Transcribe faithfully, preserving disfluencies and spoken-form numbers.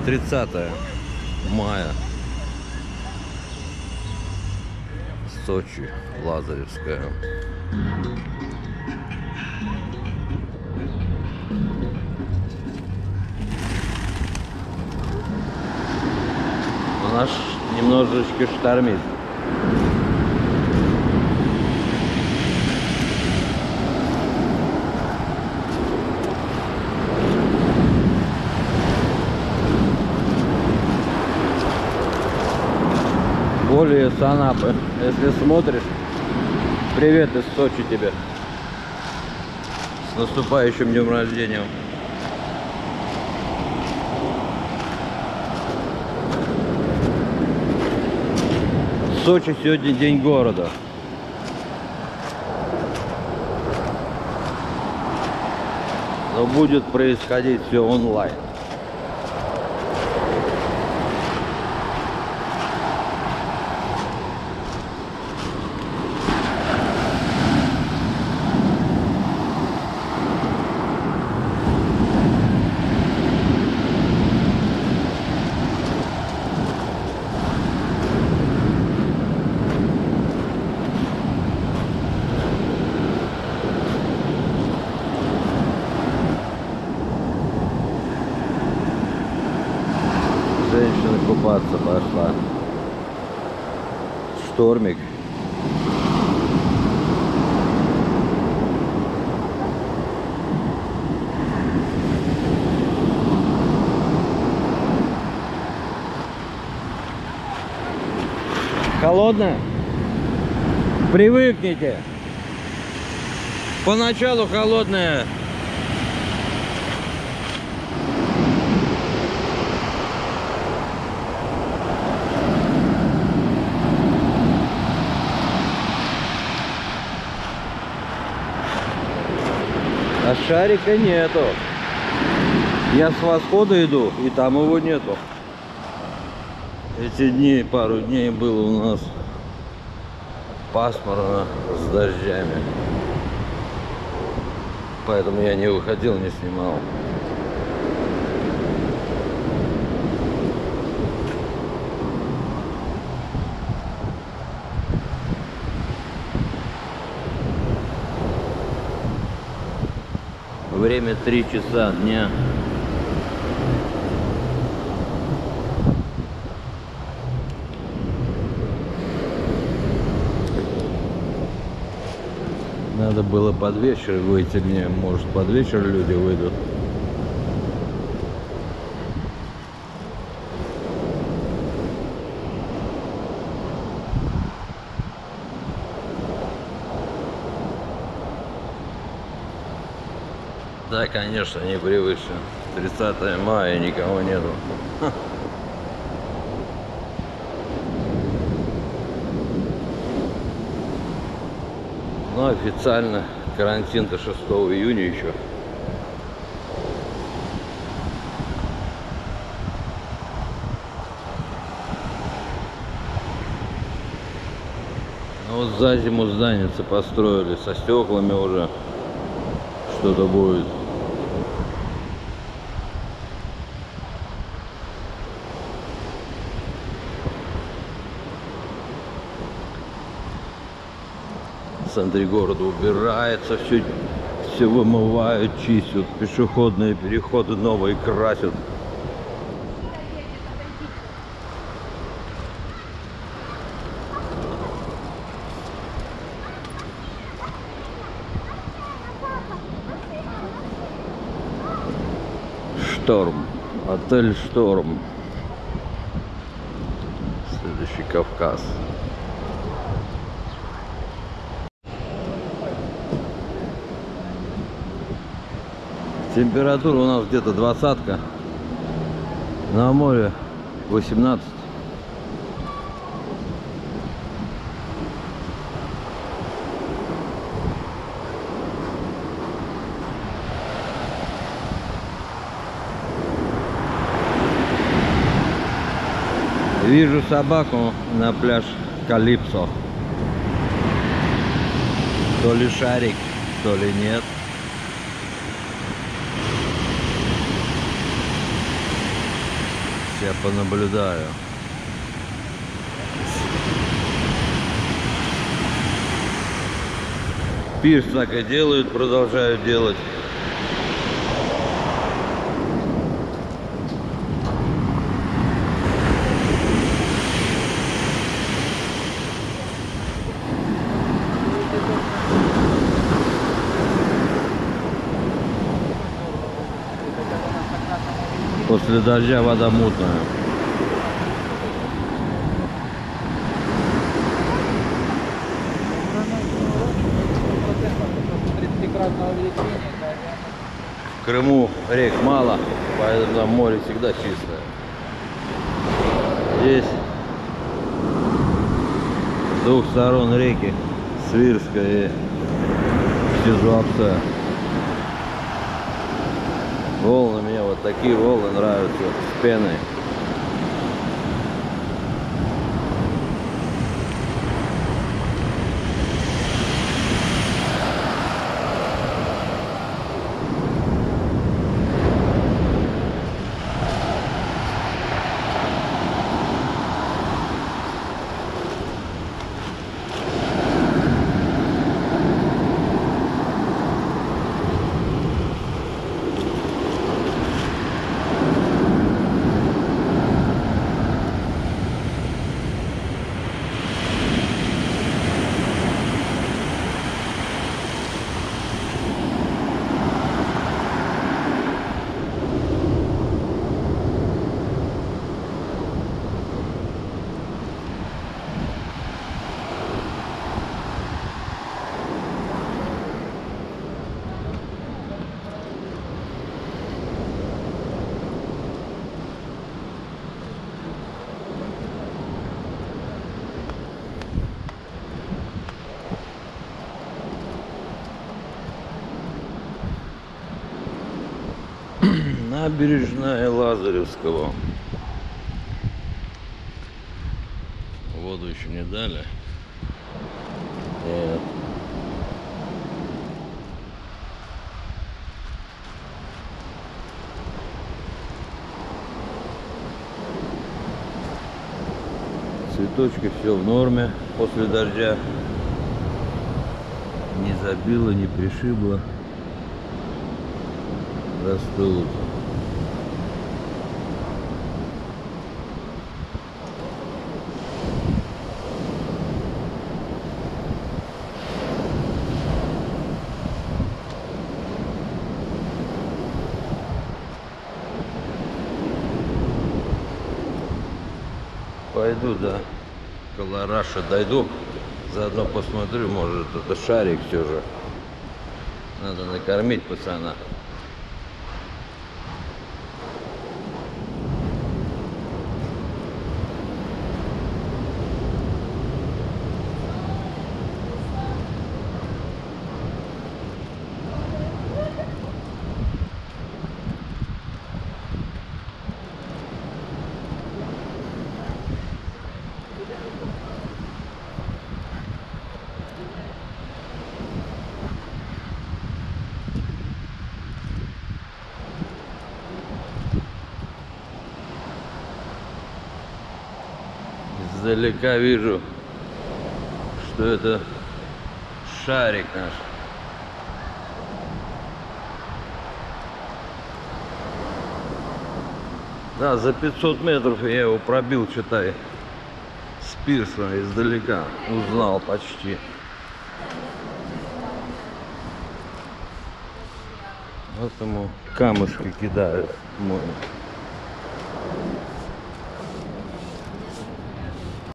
тридцатое мая. Сочи, Лазаревская. У нас немножечко штормит. Более с Анапы. Если смотришь, привет из Сочи тебе. С наступающим днем рождения. В Сочи сегодня день города. Но будет происходить все онлайн. Женщина купаться пошла. Штормик. Холодная? Привыкните. Поначалу холодная. А шарика нету. Я с восхода иду, и там его нету. Эти дни, пару дней было у нас пасмурно с дождями. Поэтому я не выходил, не снимал. Время три часа дня. Надо было под вечер выйти мне. Может, под вечер люди выйдут. Да, конечно, непривычно. тридцатое мая, никого нету. Ха. Ну, официально карантин до шестого июня еще. Ну, вот за зиму зданицы построили, со стеклами уже что-то будет. В центре города убирается, все, все вымывают, чистят, пешеходные переходы новые красят. Шторм, отель Шторм, следующий Кавказ. Температура у нас где-то двадцатка, на море восемнадцать. Вижу собаку на пляж Калипсо. То ли шарик, то ли нет. Я понаблюдаю. Пирс так и делают, продолжают делать. После дождя вода мутная. В Крыму рек мало, поэтому там море всегда чистое. Здесь с двух сторон реки Свирская и Сизуапсе. Волны мне вот такие волны нравятся, с пеной. Набережная Лазаревского. Воду еще не дали. Нет. Цветочки все в норме после дождя. Не забило, не пришибло. Растут. Пойду до Колораша, дойду, заодно посмотрю, может это шарик все же. Надо накормить пацана. Издалека вижу, что это шарик наш. Да, за пятьсот метров я его пробил, считай, с пирса издалека. Узнал почти. Вот ему камушки кидают.